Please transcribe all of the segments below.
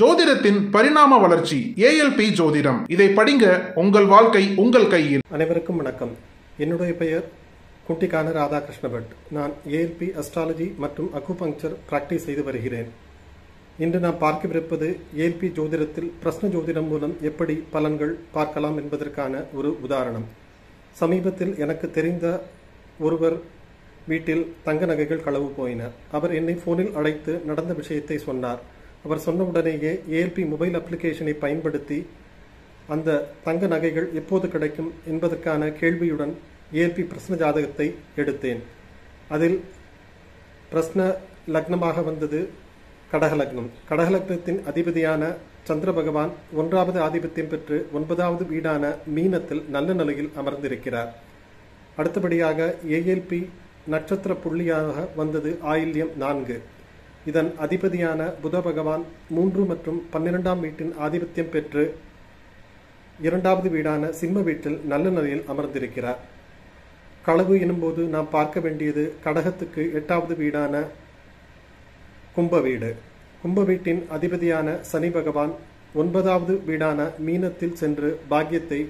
ஜோதிடத்தின் பரிணாம வளர்ச்சி ஏஎல்பி ஜோதிடம். இதை படிங்க, உங்கள் வாழ்க்கை உங்கள் கையில். அனைவருக்கும் வணக்கம். என்னுடைய பெயர் குட்டிக்கான ராதாகிருஷ்ண பட். நான் ஏஎல்பி அஸ்ட்ராலஜி மற்றும் அக்குபங்க்சர் பிராக்டிஸ் செய்து வருகிறேன். இன்று நாம் பார்க்கவிருப்பது ஏஎல்பி ஜோதிடத்தில் பிரஸ்ன ஜோதிடம் மூலம் எப்படி பலன்கள் பார்க்கலாம் என்பதற்கான ஒரு உதாரணம். சமீபத்தில் எனக்கு தெரிந்த ஒருவர் வீட்டில் தங்க நகைகள் களவு போயினர். அவர் என்னை போனில் அழைத்து நடந்த விஷயத்தை சொன்னார். அவர் சொன்ன உடனேயே ஏஎல்பி மொபைல் அப்ளிகேஷனை பயன்படுத்தி அந்த தங்க நகைகள் எப்போது கிடைக்கும் என்பதற்கான கேள்வியுடன் ஏஎல்பி பிரஸ்ன ஜாதகத்தை எடுத்தேன். அதில் பிரஸ்ன லக்னமாக வந்தது கடகலக்னம். கடகலக்னத்தின் அதிபதியான சந்திர பகவான் 1வது ஆதிபத்தியம் பெற்று 9வது வீடான மீனத்தில் நல்ல நிலையில் அமர்ந்திருக்கிறார். அடுத்தபடியாக ஏஎல்பி நட்சத்திர புள்ளியாக வந்தது ஆயில்யம் 4. இதன் அதிபதியான புத பகவான் 3 மற்றும் 12ஆம் வீட்டின் ஆதிபத்தியம் பெற்று 2வது வீடான சிம்ம வீட்டில் நல்ல நிலையில் அமர்ந்திருக்கிறார். களவு எனும்போது நாம் பார்க்க வேண்டியது கடகத்துக்கு 8வது வீடான கும்ப வீடு. கும்ப வீட்டின் அதிபதியான சனி பகவான் 9வது வீடான மீனத்தில் சென்று பாக்கியத்தை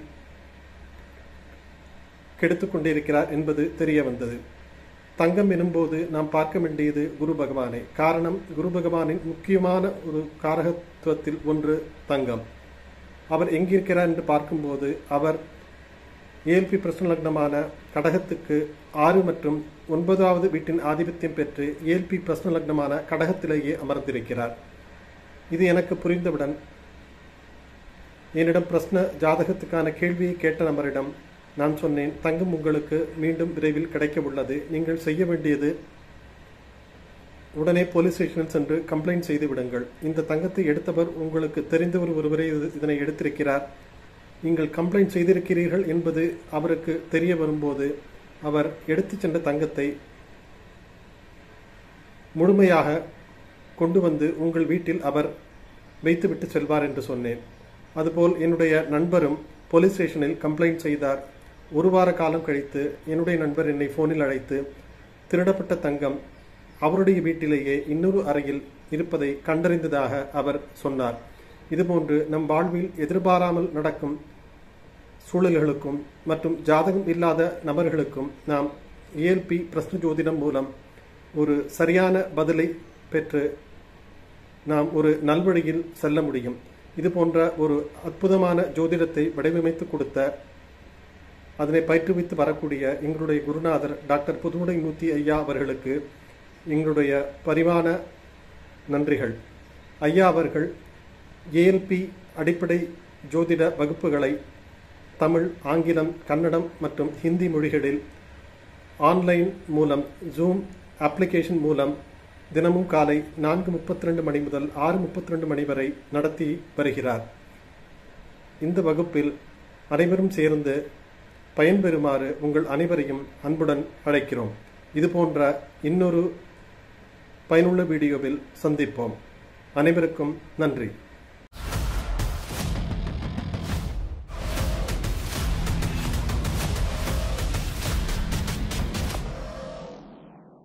கெடுத்துக் கொண்டிருக்கிறார் என்பது தெரிய வந்தது. தங்கம் எனும்போது நாம் பார்க்க வேண்டியது குரு பகவானை. காரணம், குரு பகவானின் முக்கியமான ஒரு காரகத்துவத்தில் ஒன்று தங்கம். அவர் எங்கிருக்கிறார் என்று பார்க்கும்போது அவர் ஏஎல்பி பிரஸ்ன லக்னமான கடகத்துக்கு 6 மற்றும் 9வது வீட்டின் ஆதிபத்தியம் பெற்று ஏஎல்பி பிரஸ்ன லக்னமான கடகத்திலேயே அமர்ந்திருக்கிறார். இது எனக்கு புரிந்தவுடன் என்னிடம் பிரஸ்ன ஜாதகத்துக்கான கேள்வியை கேட்ட நபரிடம் நான் சொன்னேன், தங்கம் உங்களுக்கு மீண்டும் விரைவில் கிடைக்க உள்ளது. நீங்கள் செய்ய வேண்டியது உடனே போலீஸ் ஸ்டேஷனில் சென்று கம்ப்ளைண்ட் செய்து விடுங்கள். இந்த தங்கத்தை எடுத்தவர் உங்களுக்கு தெரிந்தவர் ஒருவரே இதனை எடுத்திருக்கிறார். நீங்கள் கம்ப்ளைண்ட் செய்திருக்கிறீர்கள் என்பது அவருக்கு தெரிய வரும்போது அவர் எடுத்து சென்ற தங்கத்தை முழுமையாக கொண்டு வந்து உங்கள் வீட்டில் அவர் வைத்துவிட்டு செல்வார் என்று சொன்னேன். அதுபோல் என்னுடைய நண்பரும் போலீஸ் ஸ்டேஷனில் கம்ப்ளைண்ட் செய்தார். 1 வார காலம் கழித்து என்னுடைய நண்பர் என்னை போனில் அழைத்து திருடப்பட்ட தங்கம் அவருடைய வீட்டிலேயே இன்னொரு அறையில் இருப்பதை கண்டறிந்ததாக அவர் சொன்னார். இதுபோன்று நம் வாழ்வில் எதிர்பாராமல் நடக்கும் சூழல்களுக்கும் மற்றும் ஜாதகம் இல்லாத நபர்களுக்கும் நாம் ஏஎல்பி பிரஸ்ன ஜோதிடம் மூலம் ஒரு சரியான பதிலை பெற்று நாம் ஒரு நல்வழியில் செல்ல முடியும். இது போன்ற ஒரு அற்புதமான ஜோதிடத்தை வடிவமைத்து கொடுத்த, அதனை பயிற்றுவித்து வரக்கூடிய எங்களுடைய குருநாதர் டாக்டர் புதுவுடை மூர்த்தி ஐயா அவர்களுக்கு எங்களுடைய பரிவான நன்றிகள். ஐயா அவர்கள் ஏஎல்பி அடிப்படை ஜோதிட வகுப்புகளை தமிழ், ஆங்கிலம், கன்னடம் மற்றும் ஹிந்தி மொழிகளில் ஆன்லைன் மூலம் ஜூம் அப்ளிகேஷன் மூலம் தினமும் காலை 4:32 மணி முதல் 6:32 மணி வரை நடத்தி வருகிறார். இந்த வகுப்பில் அனைவரும் சேர்ந்து பயன்பெறுமாறு உங்கள் அனைவரையும் அன்புடன் அழைக்கிறோம். இதுபோன்ற இன்னொரு பயனுள்ள வீடியோவில் சந்திப்போம். அனைவருக்கும் நன்றி.